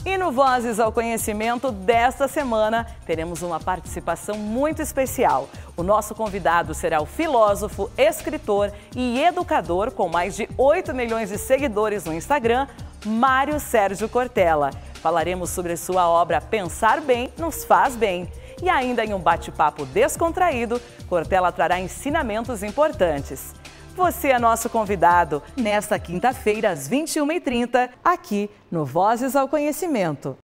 E no Vozes ao Conhecimento desta semana, teremos uma participação muito especial. O nosso convidado será o filósofo, escritor e educador com mais de 8 milhões de seguidores no Instagram, Mário Sérgio Cortella. Falaremos sobre sua obra Pensar Bem Nos Faz Bem. E ainda em um bate-papo descontraído, Cortella trará ensinamentos importantes. Você é nosso convidado nesta quinta-feira, às 21h30, aqui no Vozes ao Conhecimento.